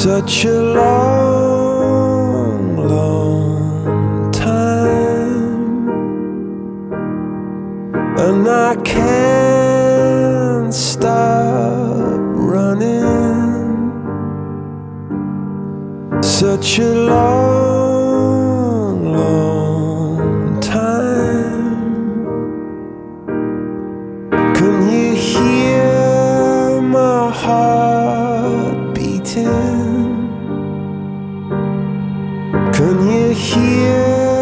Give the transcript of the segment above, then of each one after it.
such a long, long time, and I can't stop running. Such a long, long time. Can you hear my heart beating? Can you hear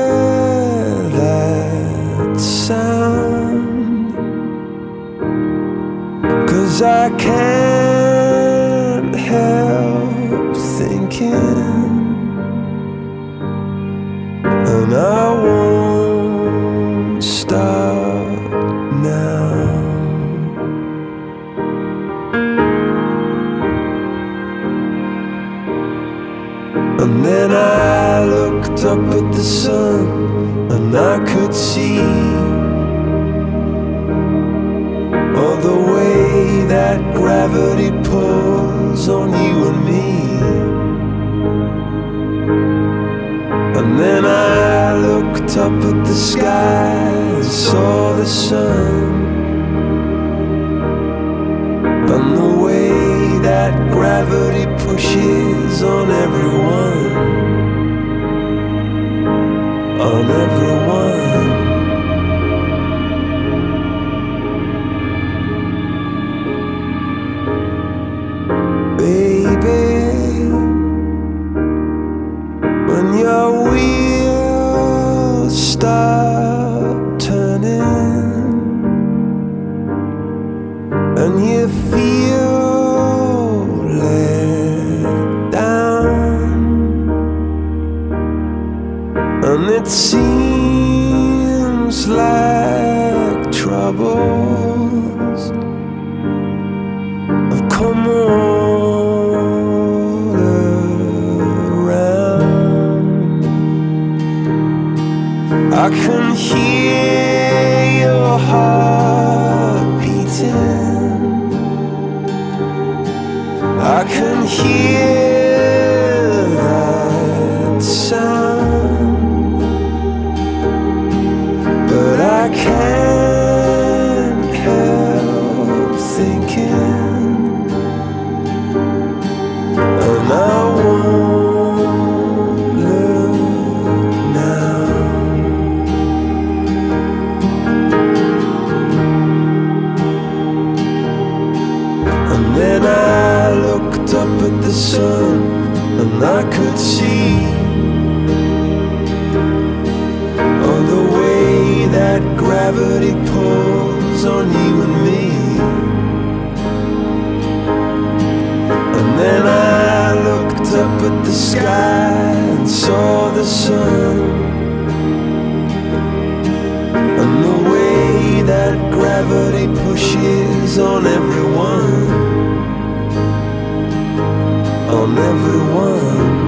that sound? 'Cause I can't help thinking, and I won't stop now. And then I looked up at the sun, and I could see all the way that gravity pulls on you and me. And then I looked up at the sky and saw the sun, and the way that gravity pushes on everyone, on everyone. Baby, when your wheels start turning and you feel let down, and it seems like troubles have come all around. I can hear your heart beating. I can hear that sound, but I can't help thinking, and I won't look now. And then I looked up at the sun, and I could see all the way that gravity pulls on you and me. And then I looked up at the sky and saw the sun, and the way that gravity pushes on everyone, on everyone.